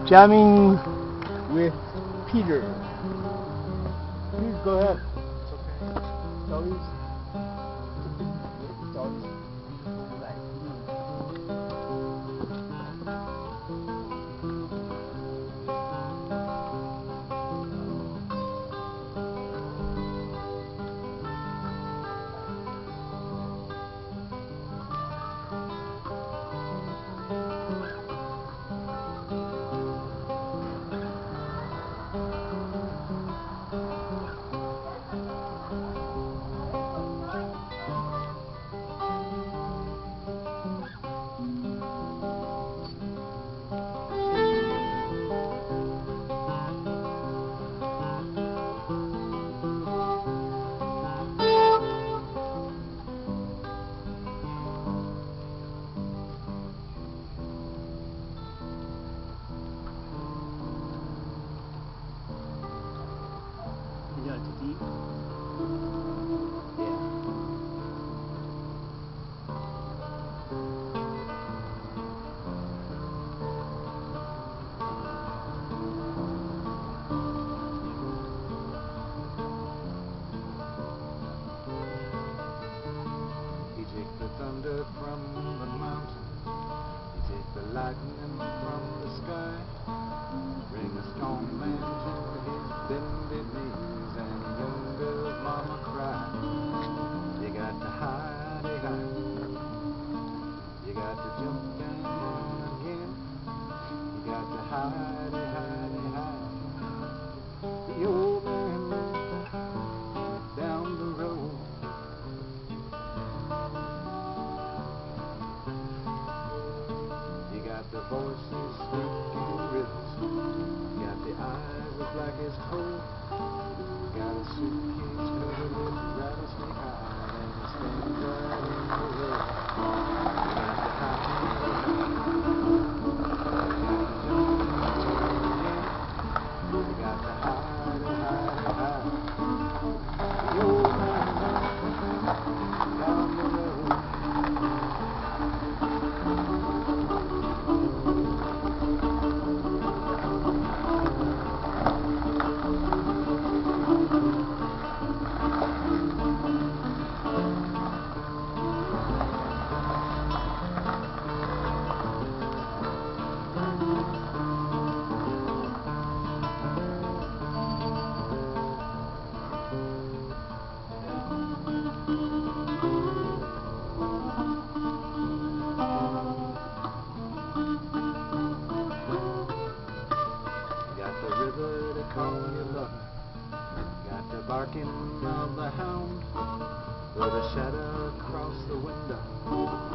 Jamming with Peter. Please go ahead. It's okay. It's always, it's always like you got too deep. You take the thunder from the mountain, you take the lightning from the sky, bring a strong man to his bended knees and young girl's mama cry. You got to hide, hide, you got to jump down again, you got to hide, hide, hide. The old man down the road, you got the voices speaking rivers, you got the eyes as black as coal, you got a suitcase covered with rattlesnake hide and it stands right in the road. You got to hide, you got to hide, hide, hide. The old man down the road. To call you lover, got the barking of the hound, with a shadow across the window.